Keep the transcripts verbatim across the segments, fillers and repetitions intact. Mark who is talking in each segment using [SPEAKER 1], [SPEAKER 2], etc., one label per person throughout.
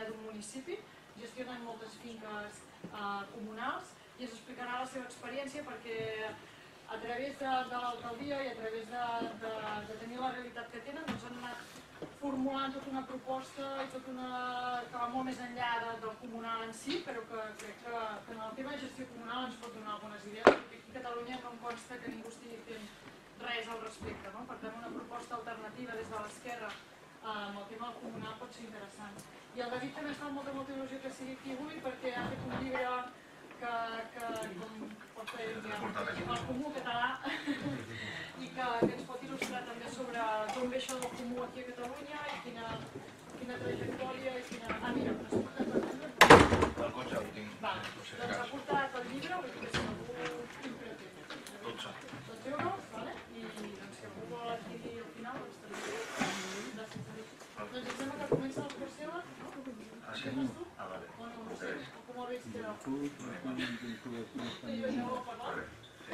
[SPEAKER 1] d'un municipi, gestionen moltes finques comunals i ens explicarà la seva experiència perquè a través de l'alcaldia i a través de tenir la realitat que tenen doncs han anat formulant tota una proposta i tot una... que va molt més enllà del comunal en si, però que crec que en el tema de gestió comunal ens pot donar algunes idees, perquè aquí a Catalunya no em consta que ningú estigui fent res al respecte. Per tant, una proposta alternativa des de l'esquerra amb el tema del comunal pot ser interessant. I el David també fa molta molta il·lusió que sigui aquí avui perquè ha fet un llibre que, com pot fer el comú català i que ens pot il·lustrar també sobre d'on ve això del comú aquí a Catalunya i quina trajectòria i quina... Ah, mira, has portat el llibre?
[SPEAKER 2] El cotxe ho tinc.
[SPEAKER 1] Doncs ha portat el llibre, vull dir que si algú imprèvia.
[SPEAKER 2] dotze.
[SPEAKER 1] dotze euros, i si algú vol adquirir al final, doncs també gràcies a David. Doncs em sembla que comença el curs seva, no?
[SPEAKER 2] Ah, sí? Ah, vale.
[SPEAKER 1] O no, no sé, com ho veig que... I jo ja ho he parlat.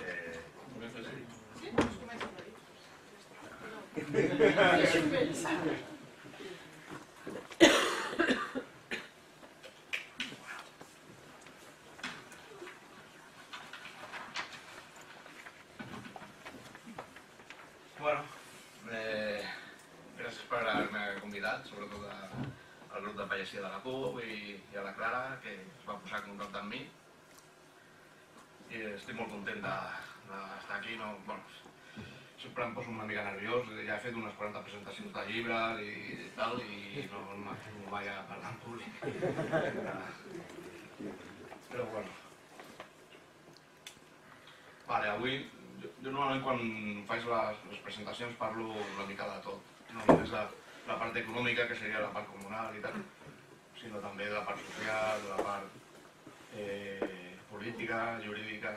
[SPEAKER 1] Sí? Doncs comença el David. Deixa'm vells.
[SPEAKER 2] Bueno, gràcies per haver-me convidat, sobretot al grup de pagesia de la C U i a la Clara, que es va posar en contacte amb mi. I estic molt content d'estar aquí. Sempre em poso una mica nerviós, ja he fet unes quaranta presentacions de llibres i tal, i no m'ho vaig a parlar en públic. Però bueno. Vale, avui, jo normalment quan faig les presentacions parlo una mica de tot. No només de la part econòmica, que seria la part comunal i tal, sinó també de la part social, de la part política, jurídica,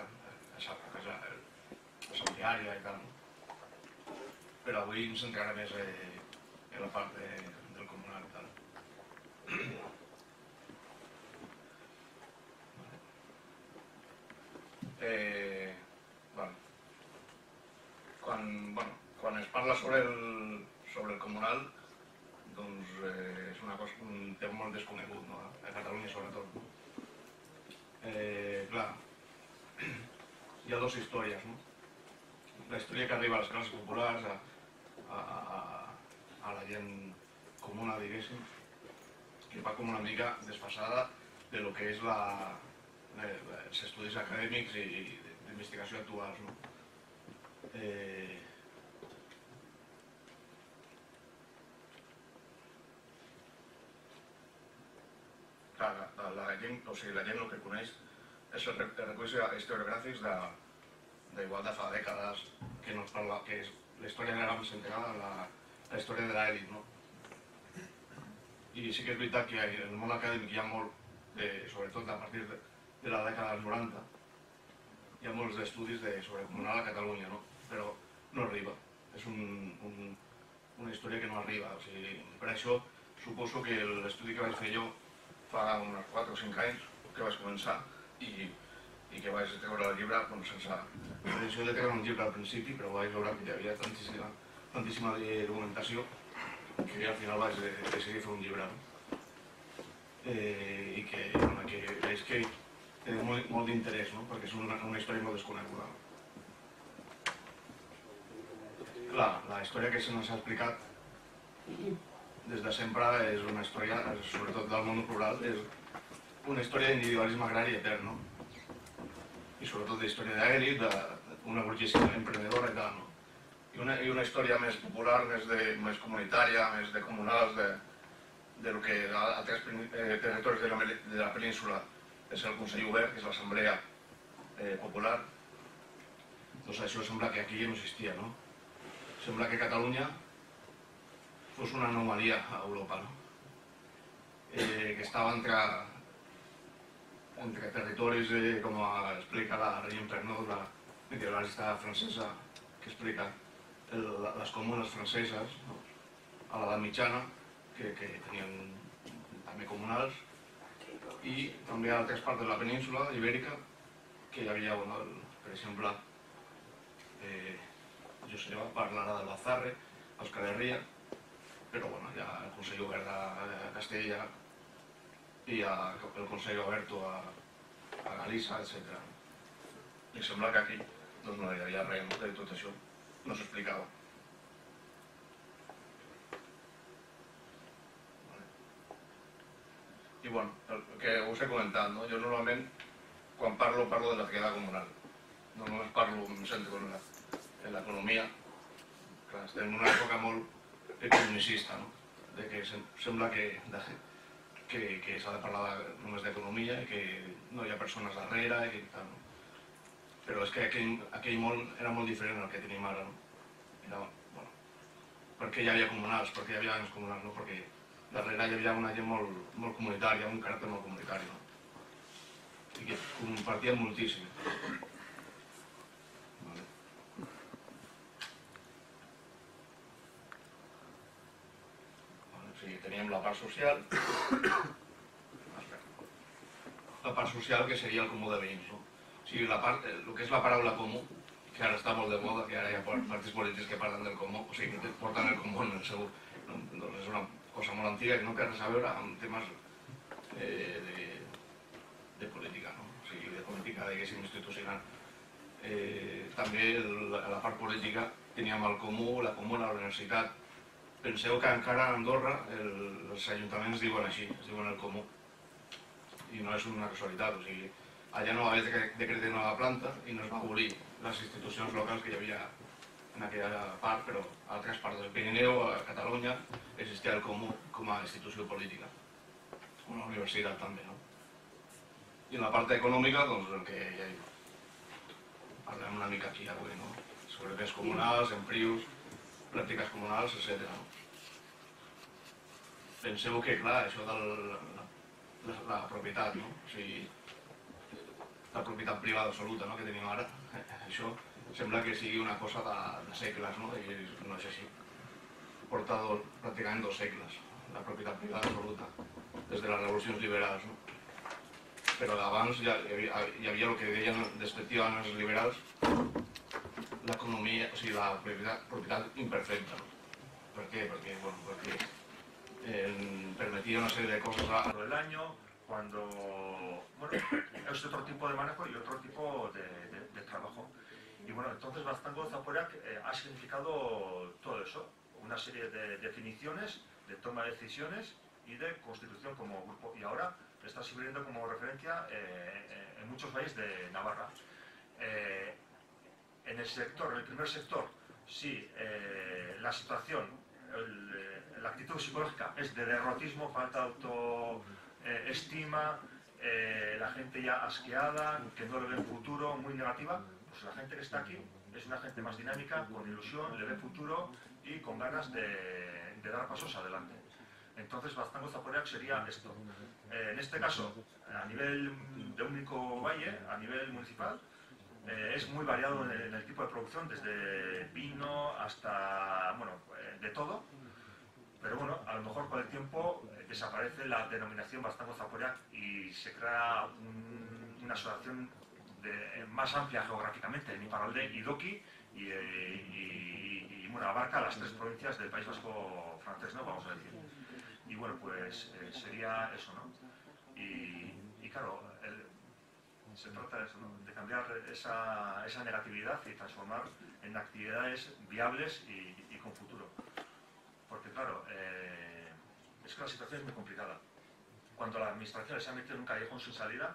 [SPEAKER 2] assembleària i tal. Però avui em centraré més en la part del comunal i tal. Quan es parla sobre el comunal, doncs és un tema molt desconegut, a Catalunya sobretot. Clar, hi ha dues històries, no? La història que arriba a les classes populars, a la gent comuna, diguéssim, que va com una mica desfasada de lo que és els estudis acadèmics i d'investigació actuals, no? La gent el que coneix és els reculls historiogràfics d'igual de fa dècades, que la història era més centrada en la història de l'elit, no? I sí que és veritat que en el món acadèmic hi ha molt, sobretot a partir de la dècada dels noranta, hi ha molts estudis sobre comunal a Catalunya, però no arriba. És una història que no arriba. Per això suposo que l'estudi que vaig fer jo fa uns quatre o cinc anys, que vaig començar, i que vaig treure el llibre sense intenció de treure un llibre al principi, però vaig veure que hi havia tantíssima documentació que al final vaig decidir fer un llibre. I que veig que té molt d'interès, perquè és una història molt desconeguda. Clar, la història que se'ns ha explicat des de sempre és una història, sobretot del món rural, és una història d'individualisme agrari etern, i sobretot d'història d'elit, d'una burgesia emprenedora i tal. I una història més popular, més comunitària, més de comunals, del que a altres territoris de la península és el Consell Obert, que és l'Assemblea Popular. Doncs això sembla que aquí no existia, no? Sembla que Catalunya fos una anomalia a Europa, que estava entre territoris, com explica la Regine Pernod, la medievalista francesa, que explica les comunes franceses a l'edat mitjana, que tenien també comunals, i també a altres parts de la península ibèrica, que hi havia, per exemple, Joseba parlarà del Bazarre, Euskal Herria, però el Consell Obert de Castella i a, el Consell Obert a, a Galícia, etcètera. I sembla que aquí doncs, no hi havia res de tot això, no s'explicava. I bueno, el que us he comentat, no? Jo normalment quan parlo, parlo de la activitat comunal. No només parlo, em centro en l'economia. Estem en una època molt economicista, no? De que sembla que, que, que s'ha de parlar de, només d'economia i que no hi ha persones darrere i tal, no? Però és que aquell, aquell món era molt diferent al que tenim ara, no? Era, bueno, perquè hi havia comunals, perquè hi havia anys comunals, no? Perquè darrere hi havia una gent molt, molt comunitària, un caràcter molt comunitari, no? I que compartien moltíssim. Vale. Vale, o sigui, teníem la part social, la part social que seria el comú de veïns, no? O sigui, la part, el que és la paraula comú, que ara està molt de moda, que ara hi ha partits polítics que parlen del comú, o sigui, que porten el comú en el seu... Doncs és una cosa molt antiga que no té res a veure amb temes eh, de, de política, no? O sigui, de política, diguéssim, institucional. Eh, també el, a la part política teníem el comú, la comuna, la universitat. Penseu que encara a Andorra el, els ajuntaments diuen així, es diuen el comú. I no és una casualitat, o sigui, allà no va haver decret de nova planta i no es va abolir les institucions locals que hi havia en aquella part, però a altres parts del Pirineu, a Catalunya, existia el comú com a institució política. Una universitat també, no? I en la part econòmica, doncs, el que ja parlem una mica aquí avui, no? Sobre béns comunals, emprius, pràctiques comunals, etcètera. Penseu que, clar, això de la, la, la propietat, no? O sigui, la propietat privada absoluta, no?, que tenim ara, això sembla que sigui una cosa de, de segles, no? I no és així. Porta dos, pràcticament dos segles, la propietat privada absoluta, des de les revolucions liberals, no? Però abans ja hi havia, hi havia el que deien despectivament els liberals, l'economia, o sigui, la propietat, propietat imperfecta. ¿Per què? Perquè, bueno, perquè eh, permetía una serie de cosas a...
[SPEAKER 3] del año, cuando, bueno, es otro tipo de manejo y otro tipo de, de, de trabajo. Y bueno, entonces Baztango Zaporeak eh, ha significado todo eso, una serie de definiciones, de toma de decisiones y de constitución como grupo. Y ahora está sirviendo como referencia eh, en muchos valles de Navarra. Eh, en el sector, en el primer sector, sí, eh, la situación, el, la actitud psicológica es de derrotismo, falta de autoestima, eh, la gente ya asqueada, que no le ve futuro, muy negativa. Pues la gente que está aquí es una gente más dinámica, con ilusión, le ve futuro y con ganas de, de dar pasos adelante. Entonces Baztango Zaporeak sería esto. Eh, en este caso, a nivel de único valle, a nivel municipal, eh, es muy variado en el, en el tipo de producción, desde vino hasta, bueno, eh, de todo. Pero bueno, a lo mejor con el tiempo eh, desaparece la denominación Baztango Zaporeak y se crea un, una asociación de, más amplia geográficamente, en Iparralde y Doki, y, eh, y, y bueno, abarca las tres provincias del País Vasco francés, ¿no?, vamos a decir. Y bueno, pues eh, sería eso, ¿no? Y, y claro, el, se trata de eso, ¿no?, de cambiar esa, esa negatividad y transformar en actividades viables y, y con futuro. Porque claro, eh, es que la situación es muy complicada. Cuando la administración se ha metido en un callejón sin salida,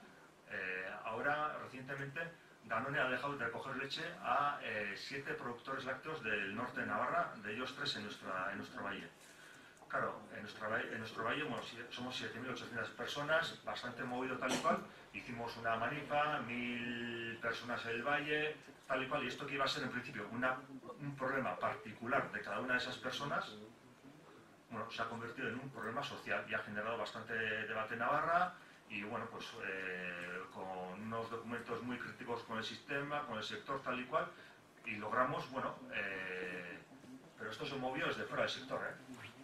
[SPEAKER 3] eh, ahora recientemente Danone ha dejado de recoger leche a eh, siete productores lácteos del norte de Navarra, de ellos tres en, nuestra, en nuestro valle. Claro, en nuestro valle, en nuestro valle bueno, somos siete mil ochocientas personas, bastante movido tal y cual. Hicimos una manifa, mil personas en el valle, tal y cual. Y esto que iba a ser en principio una, un problema particular de cada una de esas personas, bueno, se ha convertido en un problema social y ha generado bastante debate en Navarra. Y bueno, pues eh, con unos documentos muy críticos con el sistema, con el sector tal y cual, y logramos, bueno, eh, pero esto se movió desde fuera del sector, ¿eh?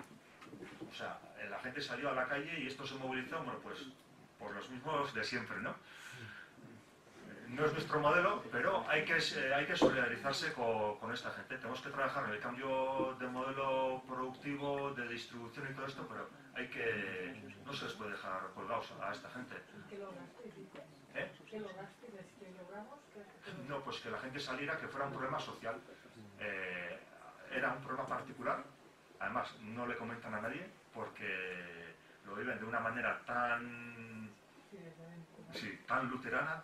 [SPEAKER 3] O sea, la gente salió a la calle y esto se movilizó, bueno, pues por los mismos de siempre, ¿no? no es nuestro modelo, pero hay que, hay que solidarizarse con, con esta gente. Tenemos que trabajar en el cambio de modelo productivo, de distribución y todo esto, pero hay que, no se les puede dejar colgados a esta gente.
[SPEAKER 1] ¿Qué lograste, dices?
[SPEAKER 3] ¿Eh?
[SPEAKER 1] ¿Qué lograste? ¿Qué logramos?
[SPEAKER 3] No, pues que la gente saliera, que fuera un problema social. Eh, era un problema particular, además no le comentan a nadie, porque lo viven de una manera tan... Sí, tan luterana.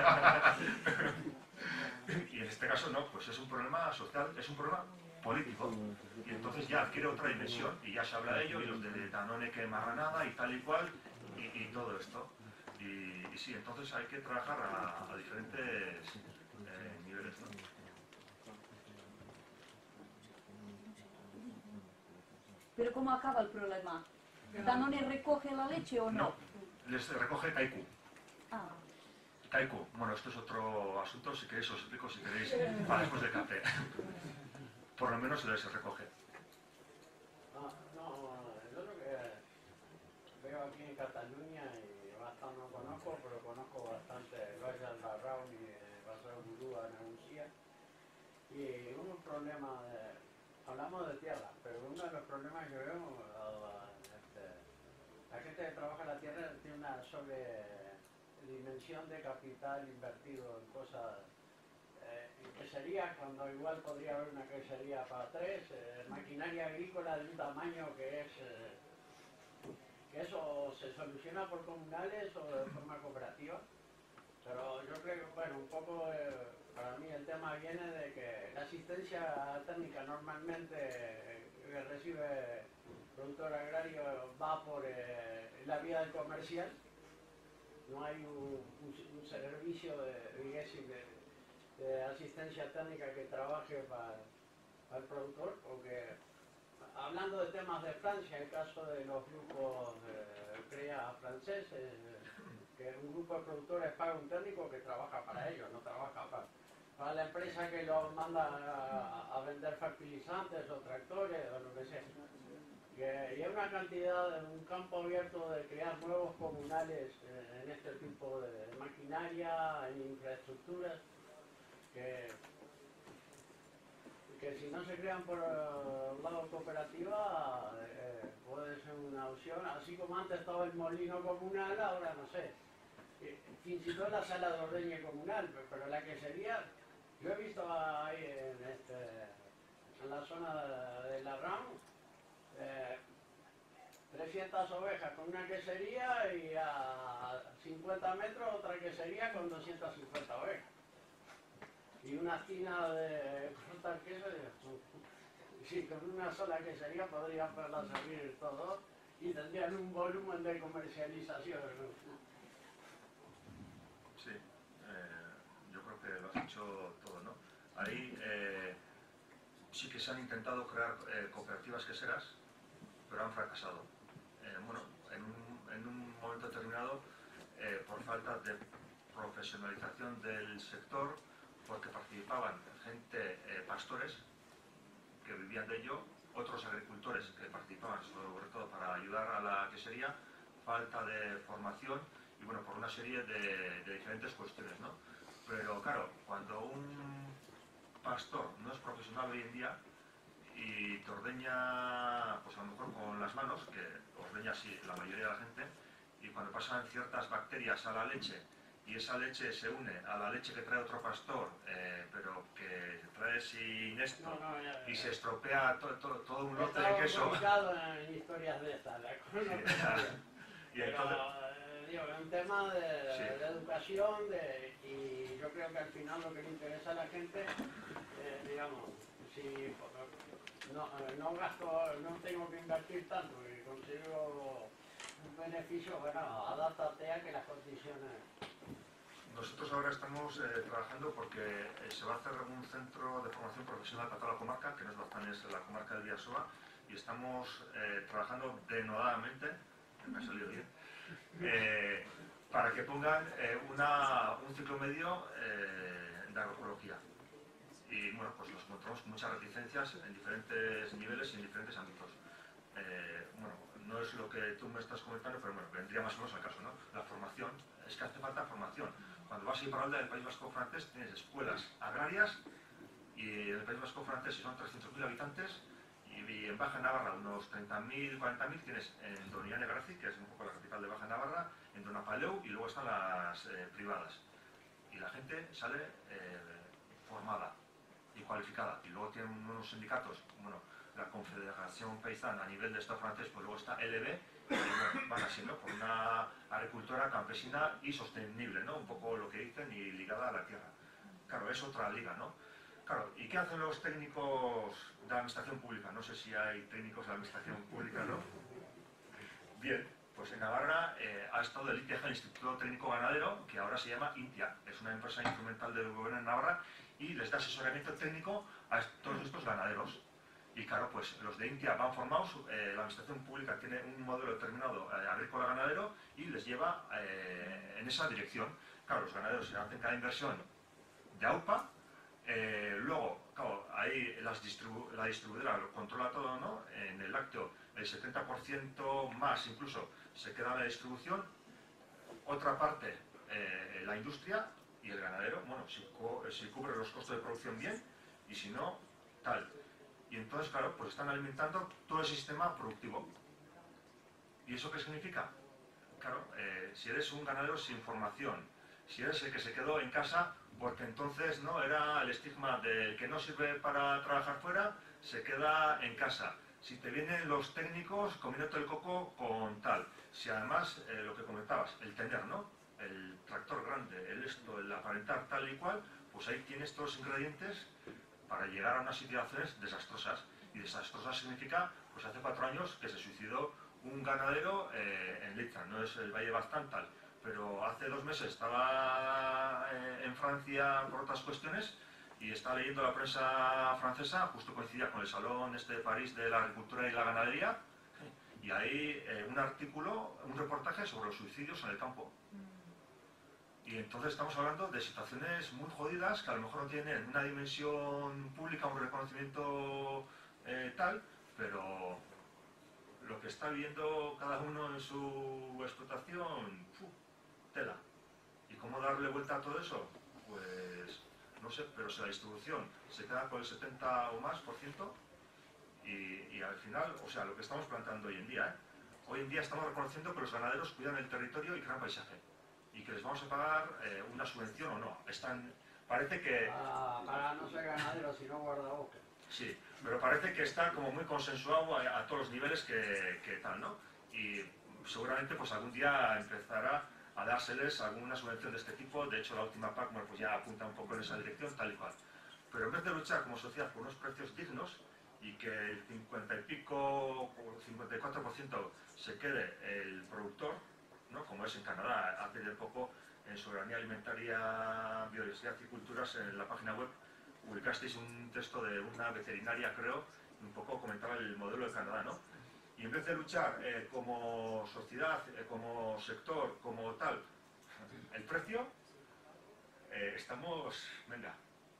[SPEAKER 3] Y en este caso no, pues es un problema social, es un problema político. Y entonces ya adquiere otra dimensión, y ya se habla de ello, y los de Danone que marranada y tal y cual, y, y todo esto. Y, y sí, entonces hay que trabajar a, a diferentes eh, niveles, ¿no?
[SPEAKER 4] Pero ¿cómo acaba el problema? ¿Danone recoge la leche o no?
[SPEAKER 3] No, les recoge Kaiku.
[SPEAKER 4] Ah.
[SPEAKER 3] Kaiku, bueno, esto es otro asunto, si queréis os explico, si queréis, para después del café. Por lo menos les recoge.
[SPEAKER 5] No, no, yo lo que veo aquí en Cataluña, y bastante no conozco, pero conozco bastante el Valle del Barraun y el Valle del Gurú, Andalucía, y un problema de... Hablamos de tierra, pero uno de los problemas que veo, este, la gente que trabaja la tierra tiene una sobredimensión de capital invertido en cosas, eh, en queserías, cuando igual podría haber una quesería para tres, eh, maquinaria agrícola de un tamaño que es, eh, que eso se soluciona por comunales o de forma cooperativa. Pero yo creo que, bueno, un poco, eh, para mí el tema viene de que la asistencia técnica normalmente eh, que recibe el productor agrario va por eh, la vía del comercial. No hay un, un, un servicio de, de, de asistencia técnica que trabaje para, para el productor, porque hablando de temas de Francia, el caso de los grupos eh, CREA franceses, que un grupo de productores paga un técnico que trabaja para ellos, no trabaja para, para la empresa que los manda a, a vender fertilizantes o tractores o lo que sea. Y, y hay una cantidad, un campo abierto de crear nuevos comunales eh, en este tipo de maquinaria, en infraestructuras, que, que si no se crean por el lado cooperativa eh, puede ser una opción, así como antes estaba el molino comunal, ahora no sé. Fins i tot la sala d'ordeña comunal, pero la quesería, yo he visto ahí en, este, en la zona de, de la RAM eh, trescientas ovejas con una quesería y a cincuenta metros otra quesería con doscientas cincuenta ovejas. Y una tina de cortar queso, sí, con una sola quesería podrían poderla servir todos y tendrían un volumen de comercialización.
[SPEAKER 3] Sí, eh, yo creo que lo has dicho todo, ¿no? Ahí eh, sí que se han intentado crear eh, cooperativas queseras, pero han fracasado. Eh, bueno, en un, en un momento determinado, eh, por falta de profesionalización del sector, porque participaban gente, eh, pastores, que vivían de ello, otros agricultores que participaban sobre todo para ayudar a la quesería, falta de formación, y bueno, por una serie de, de diferentes cuestiones, ¿no? Pero claro, cuando un pastor no es profesional hoy en día y te ordeña, pues a lo mejor con las manos, que ordeña así la mayoría de la gente, y cuando pasan ciertas bacterias a la leche y esa leche se une a la leche que trae otro pastor, eh, pero que trae sin esto, no, no, ya, ya, y se estropea to, to, todo un lote de queso.
[SPEAKER 5] He en historias de estas, ¿de acuerdo?
[SPEAKER 3] Sí, y entonces,
[SPEAKER 5] digo, es un tema de,
[SPEAKER 3] sí.
[SPEAKER 5] de educación de, y yo creo que al final lo que le interesa a la gente, eh, digamos, si no, no gasto, no tengo que invertir tanto y consigo un beneficio, bueno, adáptate a que las condiciones...
[SPEAKER 3] Nosotros ahora estamos eh, trabajando porque eh, se va a hacer un centro de formación profesional para toda la comarca, que no es Baztán, es la comarca del Bidasoa, y estamos eh, trabajando denodadamente, me ha salido bien, eh, para que pongan eh, una, un ciclo medio eh, de agroecología. Y bueno, pues nos encontramos con muchas reticencias en diferentes niveles y en diferentes ámbitos. Eh, bueno, no es lo que tú me estás comentando, pero bueno, vendría más o menos al caso, ¿no? La formación, es que hace falta formación, Cuando vas a Iparralde del País Vasco francés tienes escuelas agrarias y en el País Vasco francés, si son trescientos mil habitantes, y en Baja Navarra unos treinta mil, cuarenta mil, tienes en Doñana de Graci, que es un poco la capital de Baja Navarra, en Donapaleu, y luego están las eh, privadas. Y la gente sale eh, formada y cualificada. Y luego tienen unos sindicatos, bueno, la Confederación Paisana a nivel de Estado francés, pues luego está L B, y bueno, van así, ¿no? Por una agricultura campesina y sostenible, ¿no? Un poco lo que dicen y ligada a la tierra. Claro, es otra liga, ¿no? Claro, ¿y qué hacen los técnicos de la administración pública? No sé si hay técnicos de la administración pública, ¿no? Bien, pues en Navarra eh, ha estado el INTIA, el Instituto Técnico Ganadero, que ahora se llama INTIA, es una empresa instrumental del gobierno en Navarra y les da asesoramiento técnico a todos estos ganaderos. Y claro, pues los de INTIA van formados, eh, la administración pública tiene un modelo determinado eh, agrícola-ganadero y les lleva eh, en esa dirección. Claro, los ganaderos se hacen cada inversión de AUPA. Eh, luego, claro, ahí las distribu la distribuidora lo controla todo, ¿no? En el lácteo el setenta por ciento más incluso se queda en la distribución, otra parte eh, la industria y el ganadero, bueno, si, cu si cubre los costos de producción bien y si no, tal. Y entonces, claro, pues están alimentando todo el sistema productivo. ¿Y eso qué significa? Claro, eh, si eres un ganadero sin formación, si eres el que se quedó en casa porque entonces no era el estigma del que no sirve para trabajar fuera, se queda en casa. Si te vienen los técnicos comiéndote el coco con tal. Si además, eh, lo que comentabas, el tener, ¿no? El tractor grande, el esto, el aparentar tal y cual, pues ahí tienes todos los ingredientes para llegar a unas situaciones desastrosas. Y desastrosas significa, pues hace cuatro años que se suicidó un ganadero eh, en Leitza, no es el Valle Baztán tal. Pero hace dos meses estaba en Francia por otras cuestiones y estaba leyendo la prensa francesa, justo coincidía con el Salón este de París de la Agricultura y la Ganadería, y ahí eh, un artículo, un reportaje sobre los suicidios en el campo. Y entonces estamos hablando de situaciones muy jodidas que a lo mejor no tienen una dimensión pública, un reconocimiento eh, tal, pero lo que está viendo cada uno en su explotación, ¡puf! Tela. ¿Y cómo darle vuelta a todo eso? Pues no sé, pero si la distribución se queda con el setenta o más por ciento y, y al final, o sea, lo que estamos planteando hoy en día, ¿eh? Hoy en día estamos reconociendo que los ganaderos cuidan el territorio y crean paisaje y que les vamos a pagar eh, una subvención o no. Están, parece que...
[SPEAKER 5] Ah, para no ser ganadero, sino guardabosques.
[SPEAKER 3] Sí, pero parece que está como muy consensuado a, a todos los niveles que, que tal, ¿no? Y seguramente pues algún día empezará a dárseles alguna subvención de este tipo. De hecho, la última P A C bueno, pues ya apunta un poco en esa dirección, tal y cual. Pero en vez de luchar como sociedad por unos precios dignos y que el cincuenta y pico o cincuenta y cuatro por ciento se quede el productor, ¿no? Como es en Canadá, hace de poco en Soberanía Alimentaria, Biodiversidad y Culturas, en la página web publicasteis un texto de una veterinaria, creo, y un poco comentaba el modelo de Canadá, ¿no? Y en vez de luchar eh, como sociedad, eh, como sector, como tal, el precio, eh, estamos, venga,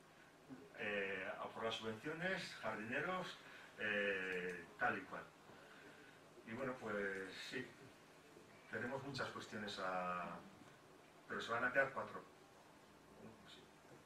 [SPEAKER 3] eh, a por las subvenciones, jardineros, eh, tal y cual. Y bueno, pues sí, tenemos muchas cuestiones a... pero se van a quedar cuatro. Sí.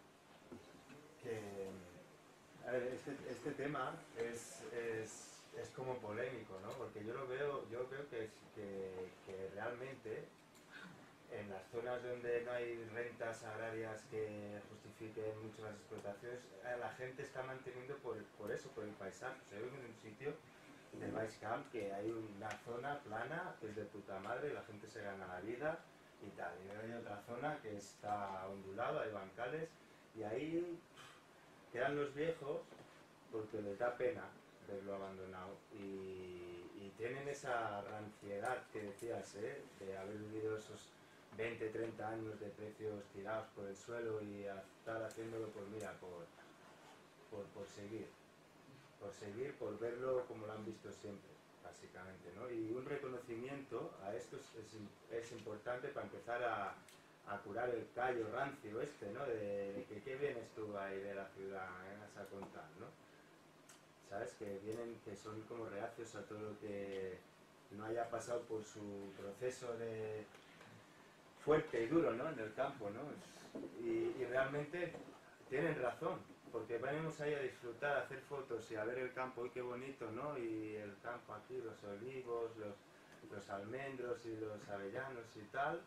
[SPEAKER 6] Que, a ver, este, este tema es, es, es como polémico, ¿no? Porque yo lo veo, yo veo que, que, que realmente en las zonas donde no hay rentas agrarias que justifiquen mucho las explotaciones, la gente está manteniendo por, por eso, por el paisaje. O sea, yo vivo en un sitio del Vice Camp que hay una zona plana que es de puta madre, la gente se gana la vida y tal. Y hay otra zona que está ondulada, hay bancales y ahí quedan los viejos porque les da pena verlo abandonado y, y tienen esa ranciedad que decías, ¿eh? De haber vivido esos veinte, treinta años de precios tirados por el suelo y a estar haciéndolo por, mira, por, por, por seguir, por seguir, por verlo como lo han visto siempre, básicamente, ¿no? Y un reconocimiento a esto es, es, es importante para empezar a, a curar el callo rancio este, ¿no? De, de que qué vienes tú ahí de la ciudad, vengas a contar, ¿no? ¿Sabes? Que vienen, que son como reacios a todo lo que no haya pasado por su proceso de fuerte y duro, ¿no? En el campo, ¿no? Y, y realmente tienen razón, porque venimos ahí a disfrutar, a hacer fotos y a ver el campo, ¡uy, qué bonito!, ¿no? Y el campo aquí, los olivos, los, los almendros y los avellanos y tal,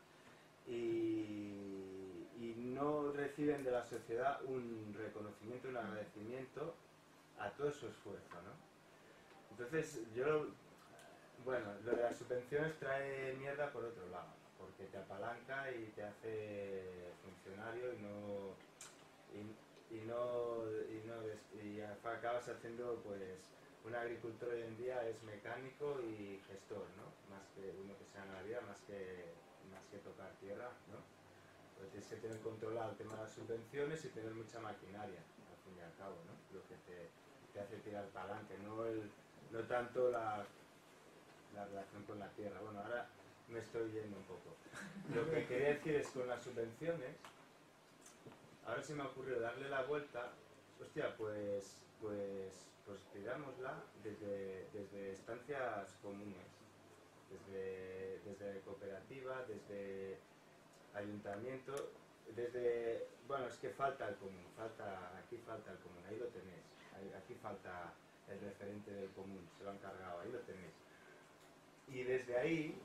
[SPEAKER 6] y, y no reciben de la sociedad un reconocimiento, un agradecimiento a todo su esfuerzo, ¿no? Entonces, yo, bueno, lo de las subvenciones trae mierda por otro lado, porque te apalanca y te hace funcionario y no... Y, y no, y, no y acabas haciendo, pues, un agricultor hoy en día es mecánico y gestor, ¿no? Más que uno que se gana la vida, más que, más que tocar tierra, ¿no? Pues tienes que tener controlado el tema de las subvenciones y tener mucha maquinaria, al fin y al cabo, ¿no? Lo que te, te hace tirar para adelante, no, el, no tanto la, la relación con la tierra. Bueno, ahora me estoy yendo un poco. Lo que quería decir es con las subvenciones, ahora se me ha ocurrido darle la vuelta, hostia, pues, pues, pues tirámosla desde, desde estancias comunes, desde, desde cooperativa, desde ayuntamiento, desde, bueno, es que falta el común, falta, aquí falta el común, ahí lo tenéis, ahí, aquí falta el referente del común, se lo han cargado, ahí lo tenéis. Y desde ahí,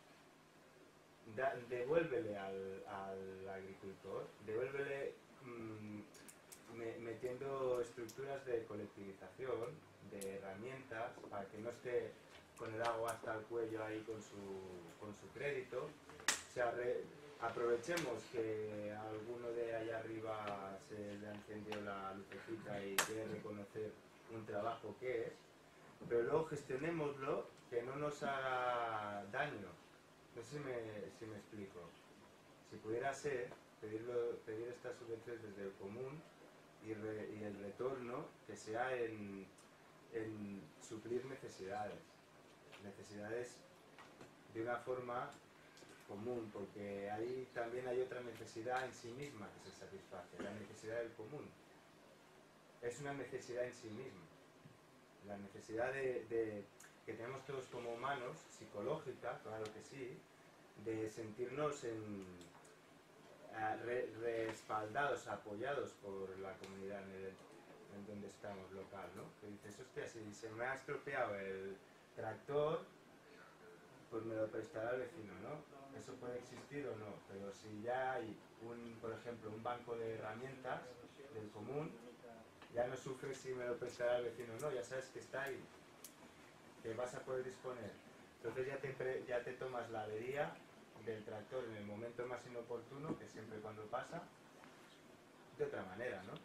[SPEAKER 6] da, devuélvele al, al agricultor, devuélvele mmm, me, metiendo estructuras de colectivización, de herramientas, para que no esté con el agua hasta el cuello ahí con su, con su crédito. O sea, re, aprovechemos que a alguno de allá arriba se le ha encendido la lucecita y quiere reconocer un trabajo que es, pero luego gestionémoslo que no nos haga daño. No sé si me, si me explico. Si pudiera ser, pedirlo, pedir estas subvenciones desde el común y, re, y el retorno que sea en, en suplir necesidades. Necesidades de una forma común, porque ahí también hay otra necesidad en sí misma que se satisface, la necesidad del común. Es una necesidad en sí misma. La necesidad de, de, que tenemos todos como humanos, psicológica, claro que sí, de sentirnos en, uh, re, respaldados, apoyados por la comunidad en, el, en donde estamos, local, ¿no? Que dices, hostia, si se me ha estropeado el tractor, pues me lo prestará el vecino, ¿no? Eso puede existir o no, pero si ya hay, un, por ejemplo, un banco de herramientas del común, ya no sufres si me lo prestará el vecino o no, ya sabes que está ahí, que vas a poder disponer. Entonces ya te, pre, ya te tomas la avería del tractor en el momento más inoportuno, que siempre cuando pasa, de otra manera, ¿no?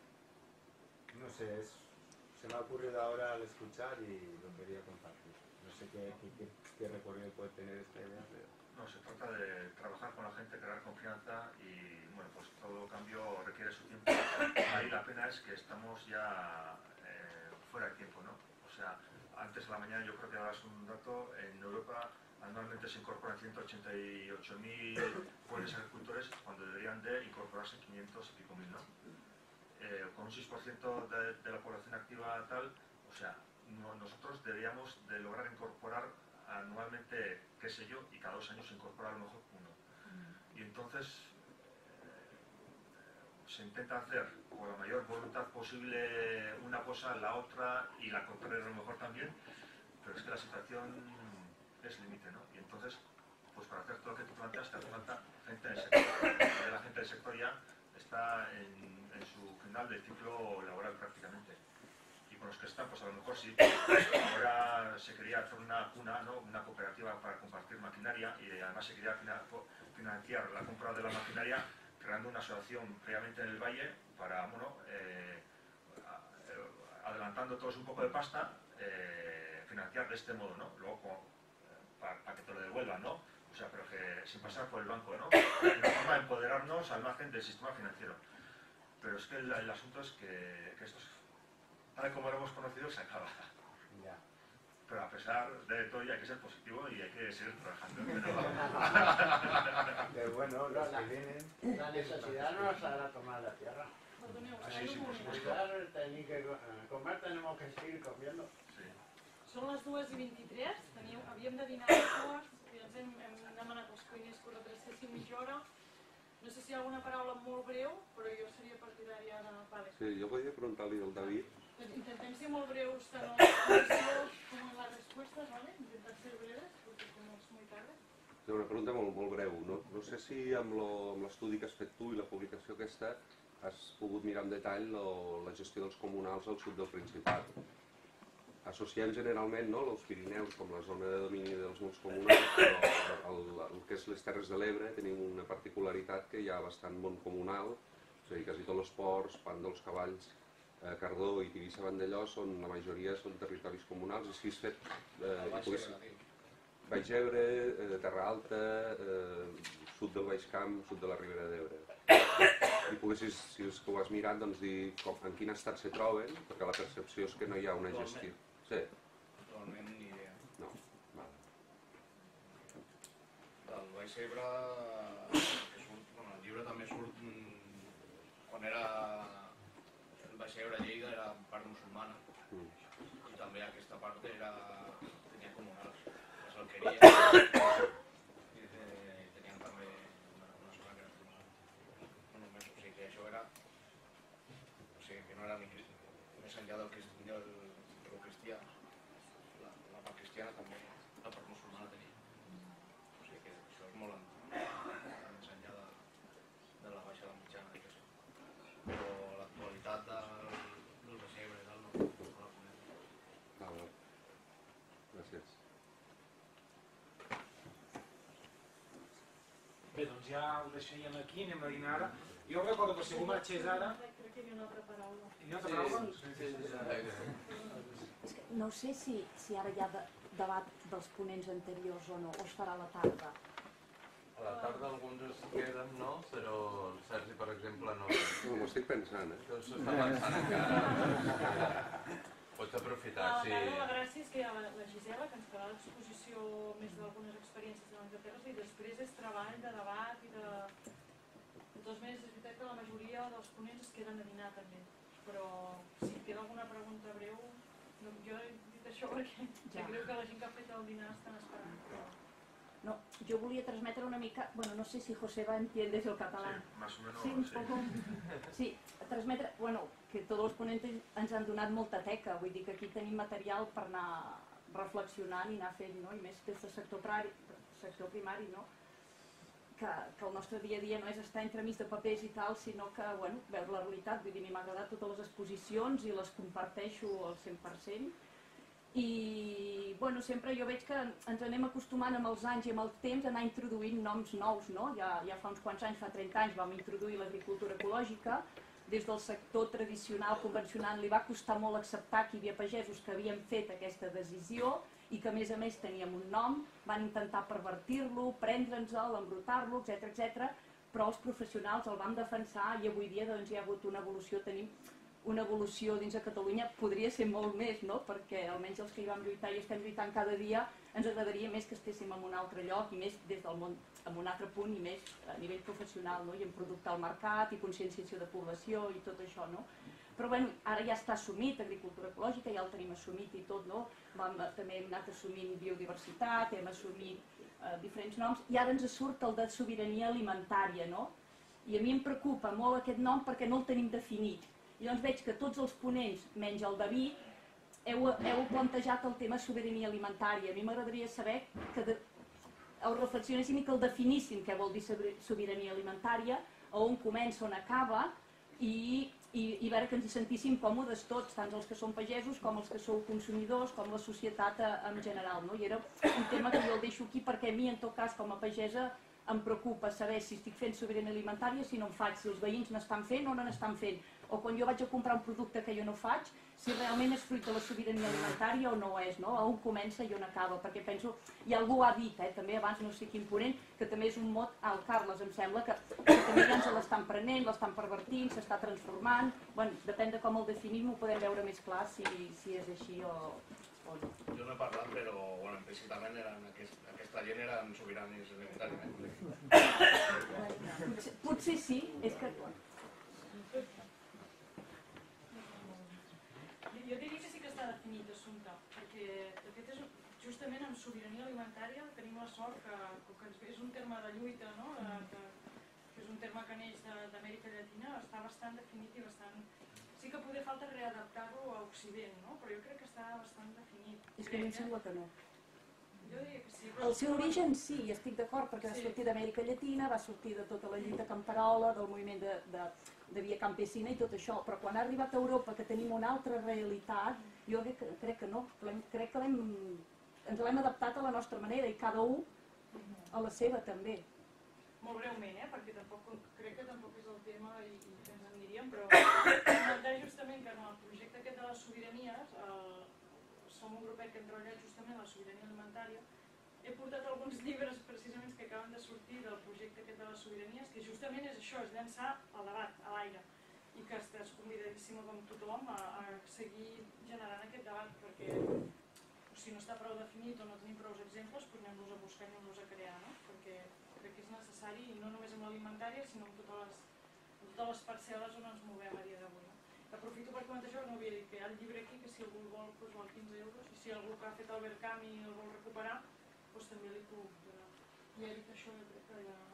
[SPEAKER 6] No sé, es, se me ha ocurrido ahora al escuchar y lo quería compartir. No sé qué, qué, qué recorrido puede tener esta idea, pero...
[SPEAKER 3] No, se trata de trabajar con la gente, crear confianza y, bueno, pues todo cambio requiere su tiempo. Ahí la pena es que estamos ya eh, fuera de tiempo, ¿no? O sea, antes a la mañana yo creo que dabas un dato, en Europa anualmente se incorporan ciento ochenta y ocho mil jóvenes agricultores cuando deberían de incorporarse quinientos y pico mil, ¿no? Eh, con un seis por ciento de, de la población activa tal, o sea, no, nosotros deberíamos de lograr incorporar anualmente, qué sé yo, y cada dos años se incorpora a lo mejor uno. Y entonces eh, se intenta hacer con la mayor voluntad posible una cosa, la otra, y la contraria a lo mejor también, pero es que la situación es límite, ¿no? Y entonces, pues para hacer todo lo que tú planteas, te hace falta gente del sector. La gente del sector ya está en, en su final del ciclo laboral prácticamente. Y con los que están, pues a lo mejor sí. Ahora se quería hacer una cuna, ¿no? Una cooperativa para compartir maquinaria y además se quería financiar la compra de la maquinaria creando una asociación previamente en el Valle para, bueno, eh, adelantando todos un poco de pasta, eh, financiar de este modo, ¿no? Luego como, eh, para, para que te lo devuelvan, ¿no? O sea, pero que sin pasar por el banco, ¿no? De una forma de empoderarnos al margen del sistema financiero. Pero es que el, el asunto es que, que esto es, tal como lo hemos conocido, se acaba.
[SPEAKER 6] Ya.
[SPEAKER 3] Pero a pesar de todo, hay que ser positivo y hay que seguir trabajando. Pero,
[SPEAKER 6] pero bueno, los que vienen...
[SPEAKER 5] La necesidad no nos hará tomar la tierra.
[SPEAKER 1] Perdoneu,
[SPEAKER 3] Sí, sí, por supuesto.
[SPEAKER 5] Cuidar, tenir que comer, tenemos que seguir comiendo.
[SPEAKER 3] sí.
[SPEAKER 1] Són les dues i vint-i-tres, teníeu, havíem de dinar a les dues i ens hem, hem demanat als cuiners que ho féssim mitja hora. No sé si hi ha alguna paraula molt breu, però jo seria partidària de... Vale.
[SPEAKER 7] Sí, jo volia preguntar-li al David.
[SPEAKER 1] Pues intentem ser molt breus tant en la exposició com en les respostes, ¿vale? Intentar ser breves, perquè com és molt tarda.
[SPEAKER 7] És una pregunta molt, molt breu. No, no sé si amb l'estudi que has fet tu i la publicació aquesta has pogut mirar en detall lo, la gestió dels comunals al sud del Principat. Associem generalment no, els Pirineus com la zona de domini dels molts comunals, però el, el que és les Terres de l'Ebre tenim una particularitat que hi ha bastant món comunal, és a dir, quasi tots els ports, Pan dels Cavalls, eh, Cardó i Tivissa-Vandellós, són, la majoria són territoris comunals, i si has fet... Eh, pogués, Baix Ebre, eh, Terra Alta, eh, sud del Baix Camp, sud de la Ribera d'Ebre. I poguessis, si és que ho has mirat, doncs dir com, en quin estat se troben, perquè la percepció és que no hi ha una gestió. Sí.
[SPEAKER 2] Actualment ni idea.
[SPEAKER 7] No, val.
[SPEAKER 2] Del Baix Ebre, que surt, bueno, el llibre també surt mm, quan era el Baix Ebre Lleida era part musulmana
[SPEAKER 7] Mm.
[SPEAKER 2] i també aquesta part era, tenia comunals, les alqueries i te- tenien també una, una zona que era comunal. No només, o sigui que això era, o sigui que no era ni crist- més enllà del, crist- del, del cristià, la, la part cristiana també, la part musulmana tenia. O sigui que això és molt antic, més enllà de, de la baixa de mitjana, diguéssim. Però l'actualitat del, del Baix Ebre i tal no, no la conec.
[SPEAKER 7] Val, val. Gràcies.
[SPEAKER 8] Bé, doncs ja ho deixaríem aquí, anem a dinar ara. Jo recordo que si algú marxés ara...
[SPEAKER 1] Crec que hi havia una altra paraula.
[SPEAKER 8] Hi ha una altra paraula?
[SPEAKER 4] És que no sé si, si ara hi ha de, debat dels ponents anteriors o no, o es farà a la tarda.
[SPEAKER 9] A la tarda alguns es queden, no? Però el Sergi, per exemple, no.
[SPEAKER 7] No, m'ho estic pensant, eh?
[SPEAKER 9] Doncs s'està pensant encara. Pots aprofitar,
[SPEAKER 1] A la
[SPEAKER 9] sí.
[SPEAKER 1] tarda la gràcia és que hi ha la, la Gisela, que ens farà l'exposició més d'algunes experiències de l'Anglaterra, i després és treball de debat i de... De totes maneres, és veritat que la majoria dels ponents es queden a dinar també, però si queda alguna pregunta breu, no, jo he dit això perquè ja. Crec que la gent que ha fet el dinar estan esperant. Però...
[SPEAKER 4] No, yo volia transmetre una mica, bueno, no sé si Joseba entiendes el catalán.
[SPEAKER 3] Sí, más o menos,
[SPEAKER 4] sí. Un
[SPEAKER 3] sí.
[SPEAKER 4] poco, sí, transmetre, bueno, que tots els ponents ens han donat molta teca, vull dir que aquí tenim material per anar reflexionant i anar fent, no? I més des del sector primari, sector primari, no? Que, que el nostre dia a dia no és estar entremig de papers i tal, sinó que, bueno, veure la realitat, vull dir, a mi m'ha agradat totes les exposicions i les comparteixo al cent per cent. I, bueno, sempre jo veig que ens anem acostumant amb els anys i amb el temps a anar introduint noms nous, no? Ja, ja fa uns quants anys, fa trenta anys, vam introduir l'agricultura ecològica. Des del sector tradicional, convencional, li va costar molt acceptar que hi havia pagesos que havien fet aquesta decisió i que a més a més teníem un nom, van intentar pervertir-lo, prendre'ns-el, embrutar-lo, etcètera, etcètera, però els professionals el vam defensar i avui dia doncs, hi ha hagut una evolució, tenim una evolució dins de Catalunya, podria ser molt més, no? Perquè almenys els que hi vam lluitar i estem lluitant cada dia, ens agradaria més que estéssim en un altre lloc i més des del món, en un altre punt i més a nivell professional, no? I en producte al mercat i conscienciació de població i tot això, no? Però bueno, ara ja està assumit agricultura ecològica, ja el tenim assumit i tot, no? Vam, també hem anat assumint biodiversitat, hem assumit eh, diferents noms, i ara ens surt el de sobirania alimentària, no? I a mi em preocupa molt aquest nom perquè no el tenim definit. I llavors veig que tots els ponents, menys el David, heu, heu plantejat el tema sobirania alimentària. A mi m'agradaria saber que de, el reflexionéssim i que el definíssim què vol dir sobirania alimentària, on comença, on acaba, i, i, i veure que ens hi sentíssim còmodes tots, tant els que som pagesos com els que sou consumidors, com la societat en general. No? I era un tema que jo el deixo aquí perquè a mi, en tot cas, com a pagesa, em preocupa saber si estic fent sobirania alimentària, si no en faig, si els veïns n'estan fent o no n'estan fent. O quan jo vaig a comprar un producte que jo no faig, si realment és fruit de la sobirania alimentària o no és, no? On comença i on acaba, perquè penso, i algú ha dit, eh, també abans, no sé quin ponent, que també és un mot, al Carles, em sembla, que, que també ja ens l'estan prenent, l'estan pervertint, s'està transformant, bueno, depèn de com el definim, ho podem veure més clar si, si és així o, o no.
[SPEAKER 2] Jo no he parlat, però bueno, implícitament eren aquest, aquesta gent eren sobiranis alimentàriament.
[SPEAKER 4] Potser, potser sí, és que...
[SPEAKER 1] Jo diria que sí que està definit l'assumpte, perquè de fet és, justament amb sobirania alimentària tenim la sort que, que és un terme de lluita, no? de, que, que és un terme que neix d'Amèrica Llatina, està bastant definit i bastant... Sí que poder falta readaptar-lo a Occident, no? Però jo crec que està bastant definit.
[SPEAKER 4] És que a mi em sembla que no.
[SPEAKER 1] Jo diria que sí. Però
[SPEAKER 4] El seu origen sí, hi estic d'acord, perquè va sortir d'Amèrica Llatina, va sortir de tota la lluita camperola, del moviment de, de, de via campesina i tot això, però quan ha arribat a Europa, que tenim una altra realitat, jo crec que, crec que no, crec que l'hem, ens l'hem adaptat a la nostra manera i cada un a la seva també.
[SPEAKER 1] Molt breument, eh? Perquè tampoc, crec que tampoc és el tema i, i ens en aniríem, però comentar justament que en el projecte aquest de les sobiranies, el, som un grupet que hem treballat justament la sobirania alimentària, he portat alguns llibres precisament que acaben de sortir del projecte aquest de les sobiranies, que justament és això, és llançar el debat a l'aire, i que estàs convidadíssima com tothom a, a seguir generant aquest debat, perquè si no està prou definit o no tenim prou exemples, doncs anem-los a buscar i anem-los a crear, no? Perquè crec que és necessari, no només amb l'alimentària, sinó amb totes les, amb totes les parcel·les on ens movem a dia d'avui. No? Aprofito per comentar això, no havia dit que hi ha el llibre aquí, que si algú el vol, doncs val quinze euros, i si algú que ha fet el Verkam i el vol recuperar, doncs també li puc donar. I he dit això, jo crec que ja...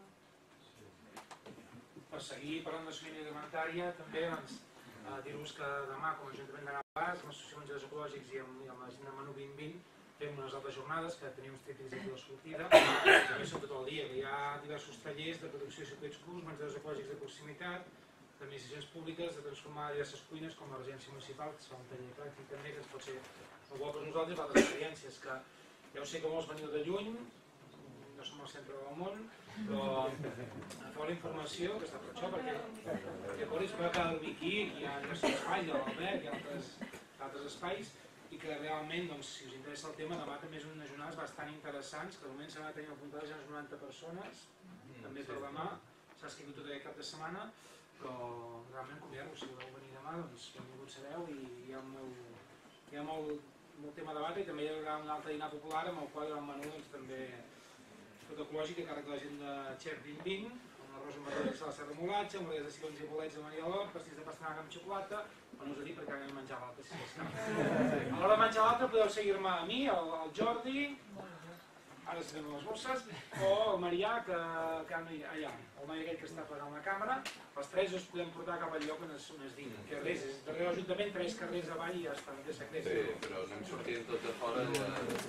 [SPEAKER 8] Per seguir parlant de sobirania alimentària, també doncs, eh, dir-vos que demà, com a Ajuntament de Navàs, amb l'associació de menjadors ecològics i amb, amb l'agenda Menú vint vint, fem unes altres jornades, que tenim uns tríptics aquí a la sortida, que també són tot el dia, que hi ha diversos tallers de producció de circuits curts, menjadors ecològics de proximitat, d'administracions públiques, de transformar diverses cuines, com la residència municipal, que es fa un taller pràctic també, que ens pot ser molt bo per nosaltres, altres experiències, que ja ho sé que molts veniu de lluny, no som al centre del món, però agafeu la informació, que està per això, perquè llavors per cada dormir aquí, hi ha diversos espais, hi ha l'Albert, hi ha altres, altres espais, i que realment, doncs, si us interessa el tema, demà també és unes jornades bastant interessants, que de moment s'ha de tenir apuntades ja unes noranta persones, també per demà, s'ha escrit tot aquest cap de setmana, però realment convidar-vos, si voleu venir demà, doncs benvinguts sereu i hi ha molt, hi ha molt, molt tema de debat i també hi haurà un altre dinar popular amb el qual hi haurà un menú doncs, també tot ecològic a càrrec de la gent de Xef vint vint, amb l'arròs amb verdures de la serra molatge, amb les cigrons i bolets de Maria Lor, pastís de pastanaga amb xocolata, però no us ho dic perquè anem a menjar l'altre, si s'escapa. A l'hora de menjar l'altre podeu seguir-me a mi, al, al Jordi, ara estem a les bosses, o el Marià, que, que allà, el noi aquell que està pagant la càmera, els tres us podem portar cap al lloc on es, on es digui. Que res, és darrere l'Ajuntament, tres carrers avall i ja està, no té secret.
[SPEAKER 9] Sí, però anem sortint tots de fora i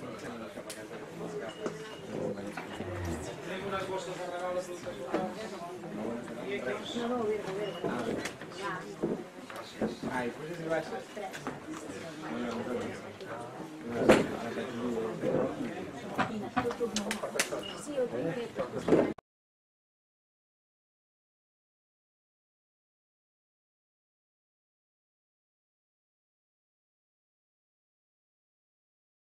[SPEAKER 8] tenim unes bosses de regal de productes locals.
[SPEAKER 4] No, no, bé, bé, bé.
[SPEAKER 6] Ai, pues es gràcies.
[SPEAKER 4] Els tres.